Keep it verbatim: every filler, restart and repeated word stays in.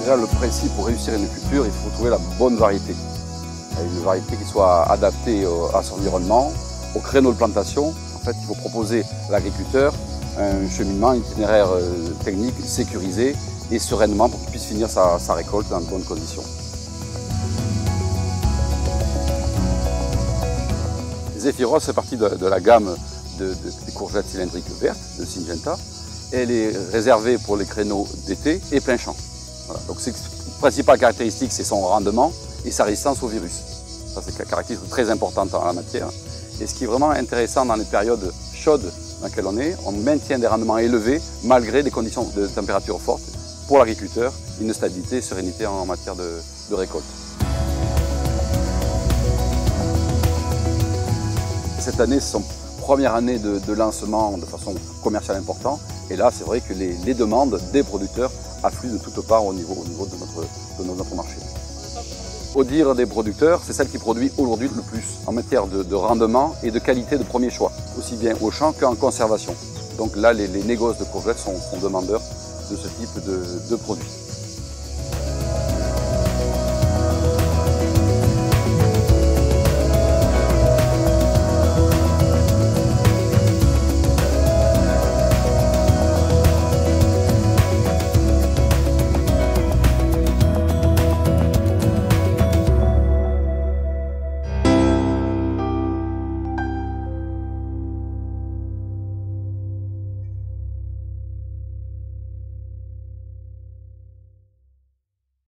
Déjà, le principe pour réussir une culture, il faut trouver la bonne variété. Une variété qui soit adaptée à son environnement, au créneau de plantation. En fait, il faut proposer à l'agriculteur un cheminement, un itinéraire technique sécurisé et sereinement pour qu'il puisse finir sa, sa récolte dans de bonnes conditions. Zephyros fait partie de, de la gamme de, de, des courgettes cylindriques vertes de Syngenta. Elle est réservée pour les créneaux d'été et plein champ. Voilà. Donc, ses principales caractéristiques, c'est son rendement et sa résistance au virus. Ça, c'est une caractéristique très importante en la matière. Et ce qui est vraiment intéressant dans les périodes chaudes dans lesquelles on est, on maintient des rendements élevés malgré des conditions de température fortes. Pour l'agriculteur, une stabilité et sérénité en matière de, de récolte. Cette année, c'est son première année de, de lancement de façon commerciale importante. Et là, c'est vrai que les, les demandes des producteurs affluent de toutes parts au niveau, au niveau de, notre, de notre marché. Au dire des producteurs, c'est celle qui produit aujourd'hui le plus en matière de, de rendement et de qualité de premier choix, aussi bien au champ qu'en conservation. Donc là, les, les négoces de courgettes sont, sont demandeurs de ce type de, de produits.